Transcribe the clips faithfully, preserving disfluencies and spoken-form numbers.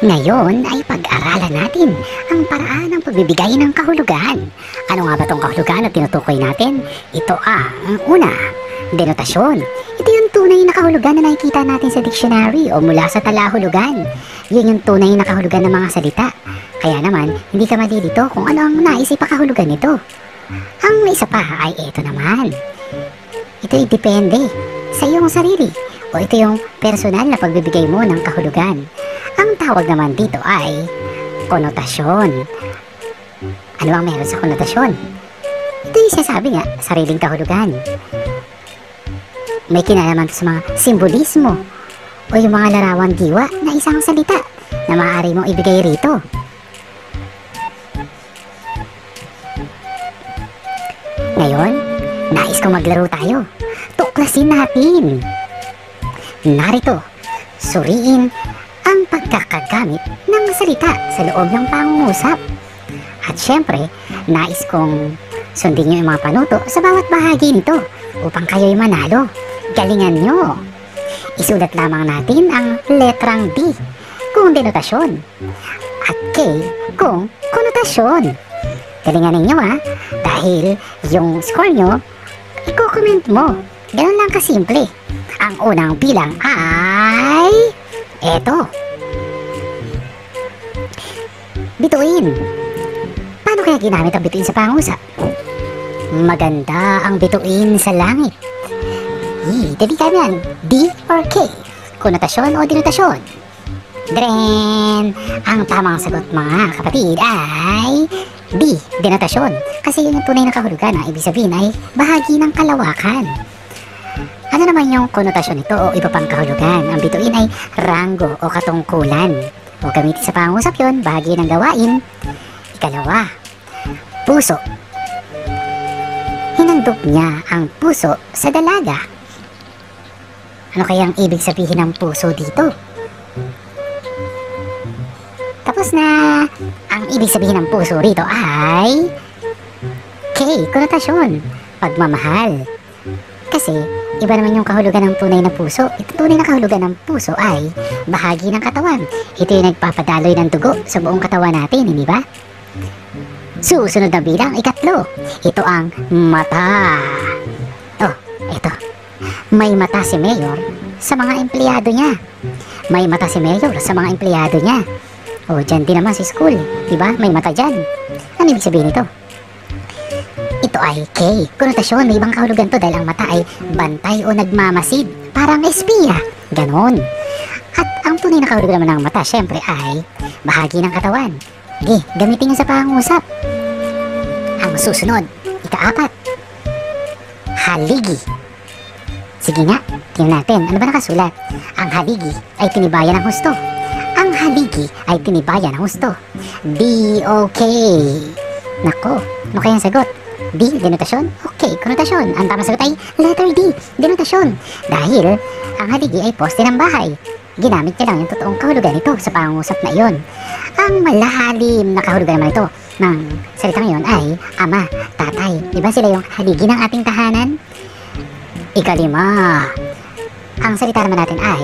Ngayon ay pag-aralan natin ang paraan ng pagbibigay ng kahulugan. Ano nga ba itong kahulugan na tinutukoy natin? Ito ang una, denotasyon. Ito yung tunay na kahulugan na nakikita natin sa dictionary o mula sa talahulugan. Yun yung tunay na kahulugan ng mga salita. Kaya naman, hindi ka malilito kung ano ang nais ipakahulugan nito. Ang isa pa ay ito naman. Ito ay depende sa iyong sarili o ito yung personal na pagbibigay mo ng kahulugan. Ang tawag naman dito ay konotasyon. Ano ang meron sa konotasyon? Ito yung sinasabi nga, sariling kahulugan. May kinalaman sa mga simbolismo o yung mga larawang diwa na isang salita na maaari mong ibigay rito. Ngayon, nais kong maglaro tayo. Tuklasin natin. Narito, suriin ang pagkakagamit ng salita sa loob ng pangungusap. At syempre, nais kong sundin nyo yung mga panuto sa bawat bahagi nito upang kayo'y manalo. Galingan nyo. Isulat lamang natin ang letrang D kung denotasyon at K kung konotasyon. Galingan ninyo ha, dahil yung score nyo, i-comment mo. Ganun lang kasimple. Ang unang bilang ay eto. Bituin. Paano kaya ginamit ang bituin sa pangusap? Maganda ang bituin sa langit. E, dali ka yan. D or K? Konotasyon o denotasyon? Dren! Ang tamang sagot mga kapatid ay D, denotasyon. Kasi yun yung tunay na kahulugan na ibig sabihin ay bahagi ng kalawakan. Ano naman yung konotasyon nito o iba pang kahulugan? Ang bituin ay ranggo o katungkulan. O gamitin sa pangusap yun, bahagi ng gawain. Ikalawa, puso. Hinandog niya ang puso sa dalaga. Ano kayang ibig sabihin ng puso dito? Tapos na. Ang ibig sabihin ng puso rito ay K, konotasyon, pagmamahal. Kasi iba naman yung kahulugan ng tunay na puso. Ito tunay na kahulugan ng puso ay bahagi ng katawan. Ito yung nagpapadaloy ng dugo sa buong katawan natin, hindi ba? Susunod na bilang, ikatlo. Ito ang mata. Oh, ito. May mata si Mayor sa mga empleyado niya. May mata si Mayor sa mga empleyado niya. Oh, dyan din naman si school, diba? May mata dyan. Ano ibig sabihin ito? Ito ay K, konotasyon. May ibang kahulugan to dahil ang mata ay bantay o nagmamasid. Parang espiya. Ganon. At ang tunay na kahulugan naman ng mata, syempre ay bahagi ng katawan. Sige, gamitin nyo sa pangusap. Ang susunod, ikaapat, haligi. Sige nga, tingnan natin. Ano ba nakasulat? Ang haligi ay tinibayan ng husto. Ang haligi ay tinibayan ng husto. D, okay. Nako, ano kayang sagot? D, denotasyon? Okay, konotasyon. Ang tamang sagot ay letter D, denotasyon. Dahil ang haligi ay poste ng bahay. Ginamit niya lang yung totoong kahulugan nito sa pangungusap na iyon. Ang malalim na kahulugan naman ito ng salitang iyon ay ama, tatay. Diba sila yung haligi ng ating tahanan? Ikalima. Ang salita naman natin ay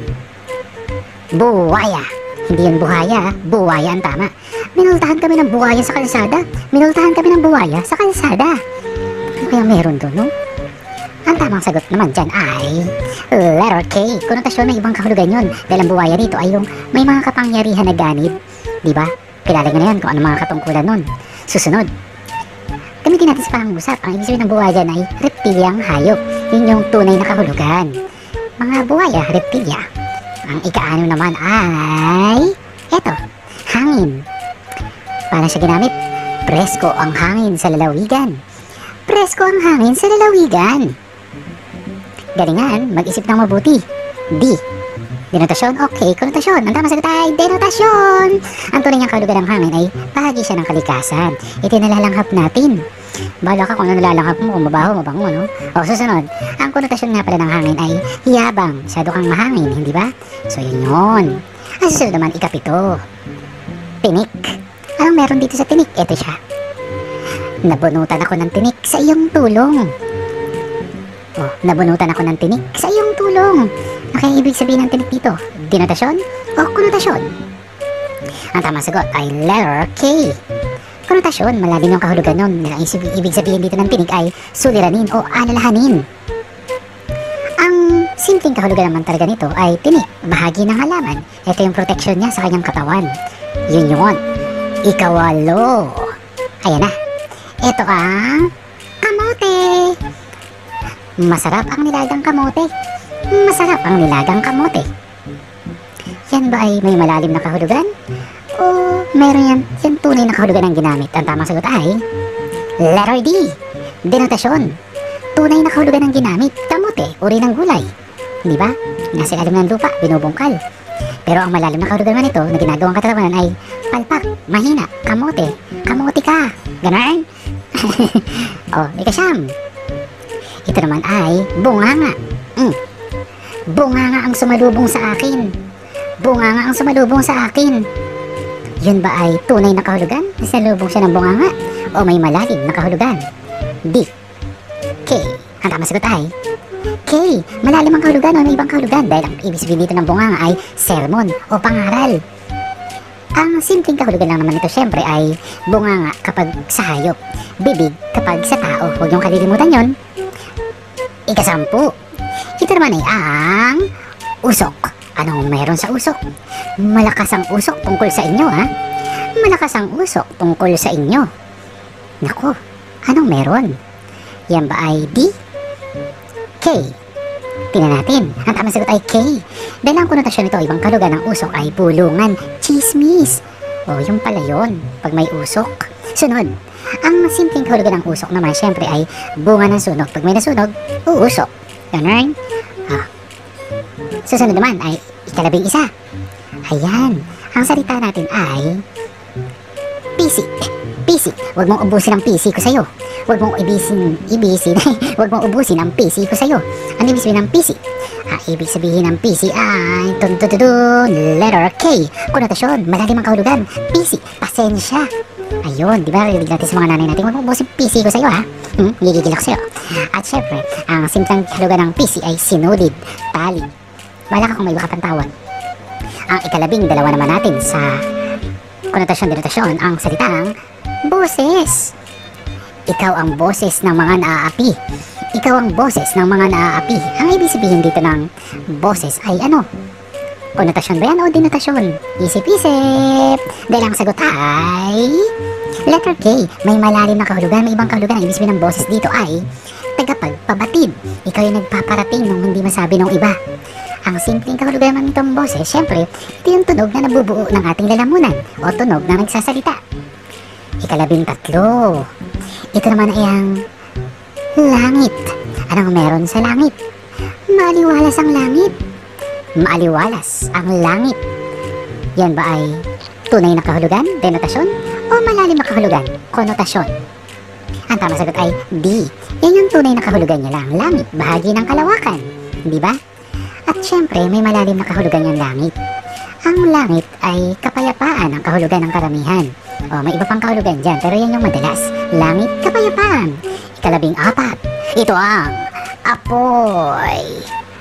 buwaya. Hindi yan buhaya, buwaya ang tama. Minultahan kami ng buwaya sa kalsada. Minultahan kami ng buwaya sa kalsada. Ano kaya meron doon, no? Ang tamang sagot naman dyan ay letter K. Konotasyon na ibang kahulugan yun. Dahil ang buwaya dito ay yung may mga kapangyarihan na ganid. Diba? Kilala nyo na yan kung ano mga katungkulan nun. Susunod. Gamitin natin sa pangusap. Ang ibig sabihin ng buwaya dyan ay reptiliang hayop. Yun yung tunay na kahulugan. Mga buwaya, reptilya. Ang ika-ano naman ay eto, hangin. Paano siya ginamit? Presko ang hangin sa lalawigan. Presko ang hangin sa lalawigan. Galingan, mag-isip ng mabuti. D, denotasyon, okay, konotasyon. Ang tamang sagot ay denotasyon. Ang tunay niyang kahulugan ng hangin ay bahagi siya ng kalikasan. Ito yung nalalanghap natin. Bahala ka kung ano nalalanghap mo, kung mabaho, mabango, no? O, susunod. Ang konotasyon nga pala ng hangin ay hiyabang. Masyado kang mahangin, hindi ba? So, yun yun. Ang susunod naman, ikapito. Tinik. Anong meron dito sa tinik? Ito siya. Nabunutan ako ng tinik sa iyong tulong. Oh, nabunutan ako ng tinik sa iyong tulong. Ano kaya ibig sabihin ng tinik dito? Denotasyon o konotasyon? Ang tamang sagot ay letter K. Konotasyon, malalim yung kahulugan nun. Ang ibig sabihin dito ng tinig ay suliranin o alalahanin. Ang simpleng kahulugan naman talaga nito ay tinik, bahagi ng halaman. Ito yung protection niya sa kanyang katawan. Yun yun. Ikawalo. Ayan na. Ito ang kamote. Masarap ang nilagang kamote. Masarap ang nilagang kamote. Yan ba ay may malalim na kahulugan? O meron yan, yan tunay na kahulugan ang ginamit? Ang tamang sagot ay letter D. Denotasyon. Tunay na kahulugan ang ginamit. Kamote, uri ng gulay. Di ba? Nasa ilalim ng lupa, binubungkal. Pero ang malalim na kahulugan naman ito na ginagawang katatawanan ay palpak, mahina, kamote, kamote ka. Ganon? O, ikasyam. Ito naman ay bunganga. Mm. Bunganga ang sumalubong sa akin. Bunganga ang sumalubong sa akin. Yun ba ay tunay na kahulugan? Nasalubong siya ng bunganga? O may malalim na kahulugan? D. K. Ang tamang sagot ay K. Malalim ang kahulugan o may ibang kahulugan dahil ang ibig sabihin dito ng bunganga ay sermon o pangaral. Ang simpleng kahulugan lang naman ito syempre ay bunganga kapag sa hayop, bibig kapag sa tao. Huwag niyong kalilimutan yon. Ikasampu. Ito naman ay ang usok. Anong meron sa usok? Malakas ang usok tungkol sa inyo, ha? Malakas ang usok tungkol sa inyo. Naku, anong meron? Yan ba ay D? K. Tingnan natin. Ang tamang sagot ay K. Dahil ang konotasyon nito, ibang kahulugan ng usok ay bulungan, chismis. O, yung pala yun, pag may usok. Sunod. Ang simpleng kahulugan ng usok naman, syempre ay bunga ng sunog. Pag may nasunog, uusok. Ganun? Ah. Susunod naman ay ikalabing isa. Ayan. Ang salita natin ay P C. P C. Huwag mong ubusin ang P C ko sa'yo. Huwag mong ibisin, ibisin. Huwag mong ubusin ang P C ko sa'yo. Ano ibig sabihin ng P C? Ah, ibig sabihin ng P C ay dun dun dun dun, letter K. Konotasyon, malalim ang kahulugan. P C, pasensya. Ayun, di ba? Rinig natin sa mga nanay natin. Huwag mong ubusin P C ko sa'yo, ha? Hmm? Gigigil ako sa'yo. At syempre, ang simpleng kahulugan ng P C ay sinulid, tali. Wala ka kung may baka pantawad. Ang ikalabing dalawa naman natin sa konotasyon, denotasyon, ang salitang boses. Ikaw ang boses ng mga naaapi. Ikaw ang boses ng mga naaapi. Ang ibig sabihin dito ng boses ay ano? Konotasyon ba yan o denotasyon? Isip-isip. Dahil ang sagot ay letter K. May malalim na kahulugan, may ibang kahulugan. Ang ibig sabihin ng boses dito ay tagapagpabatid. Ikaw yung nagpaparating nung hindi masabi ng iba. Ang simpleng kahulugan naman nitong boses, syempre, ito yung tunog na nabubuo ng ating lalamunan o tunog na nagsasalita. Ikalabing tatlo. Ito naman ay ang langit. Anong meron sa langit? Maaliwalas ang langit. Maaliwalas ang langit. Yan ba ay tunay na kahulugan, denotasyon, o malalim na kahulugan, konotasyon? Ang tamang sagot ay D. Yan yung tunay na kahulugan niya lang. Langit, bahagi ng kalawakan. Di ba? At syempre, may malalim na kahulugan yung langit. Ang langit ay kapayapaan ang kahulugan ng karamihan. O, may iba pang kahulugan dyan, pero yan yung madalas. Langit, kapayapaan. Ikalabing apat. Ito ang apoy.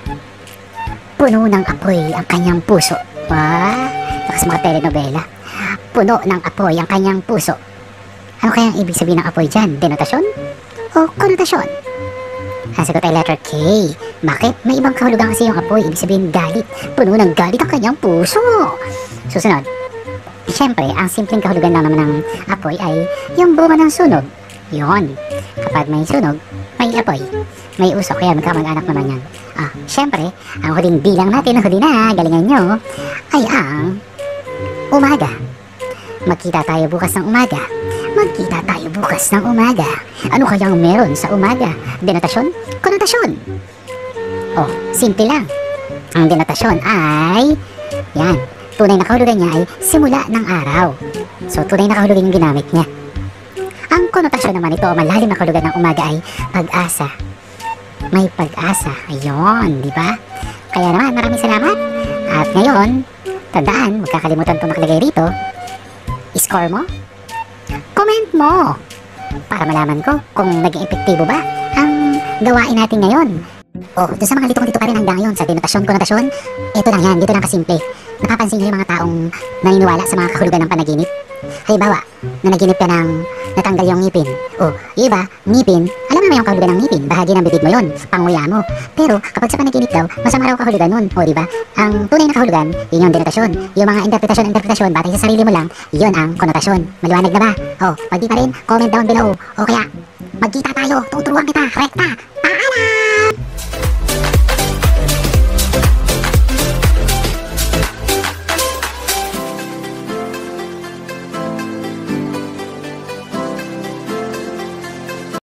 Puno ng apoy ang kanyang puso. Wah, baka sa mga telenovela. Puno ng apoy ang kanyang puso. Ano kayang ibig sabihin ng apoy dyan? Denotasyon? O konotasyon? Ang sagot ay letter K. Bakit? May ibang kahulugan kasi yung apoy. Ibig sabihin galit. Puno ng galit ang kanyang puso. Susunod. Siyempre, ang simpleng kahulugan lang naman ng apoy ay yung bunga ng sunog. Yun. Kapag may sunog, may apoy. May usok. Kaya magkamag-anak naman yan. Ah, siyempre, ang huling bilang natin, huli na, galingan nyo, ay ang umaga. Magkita tayo bukas ng umaga. Magkita tayo bukas ng umaga. Ano kayang meron sa umaga? Denotasyon? Konotasyon? Oh, simple lang. Ang denotasyon ay, yan, tunay na kahulugan niya ay simula ng araw. So, tunay na kahulugan yung ginamit niya. Ang konotasyon naman ito, malalim na kahulugan ng umaga ay pag-asa. May pag-asa. Ayun, di ba? Kaya naman, maraming salamat. At ngayon, tandaan, huwag kakalimutan itong nakalagay rito. Score mo? Comment mo para malaman ko kung naging epektibo ba ang gawain natin ngayon. Oh, doon sa mga litong dito pa rin hanggang ngayon sa denotasyon, konotasyon, ito lang yan, dito lang kasimple. Napapansin niyo yung mga taong naniniwala sa mga kahulugan ng panaginip? Halimbawa, nanaginip ka ng natanggal yung ngipin. O, yung iba, ngipin, alam naman yung kahulugan ng ngipin, bahagi ng bibig mo yun, panguya mo. Pero kapag sa panaginip daw, masama raw kahulugan nun. O, diba? Ang tunay na kahulugan, yun yung denotasyon. Yung mga interpretasyon-interpretasyon, batay sa sarili mo lang, yun ang konotasyon. Maliwanag na ba? O, pag di pa rin, comment down below. O kaya, magkita tayo, tuturuan kita, rekta, paalam!